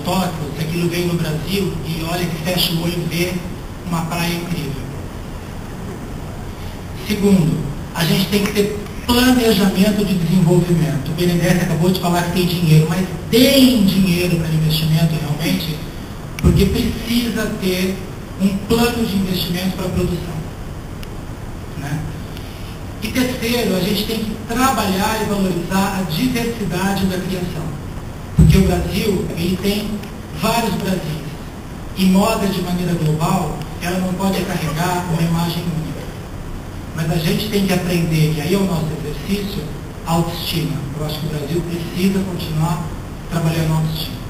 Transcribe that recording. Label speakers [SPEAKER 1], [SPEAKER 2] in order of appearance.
[SPEAKER 1] Tóquio, se aquilo veio no Brasil e olha que fecha o olho e vê uma praia incrível. Segundo, a gente tem que ter planejamento de desenvolvimento. O BNDES acabou de falar que tem dinheiro, mas deem dinheiro para investimento realmente, porque precisa ter um plano de investimento para a produção. Né? E terceiro, a gente tem que trabalhar e valorizar a diversidade da criação. Porque o Brasil, ele tem vários Brasis. E moda de maneira global, ela não pode carregar uma imagem única. Mas a gente tem que aprender, e aí é o nosso exercício, autoestima. Eu acho que o Brasil precisa continuar trabalhando a autoestima.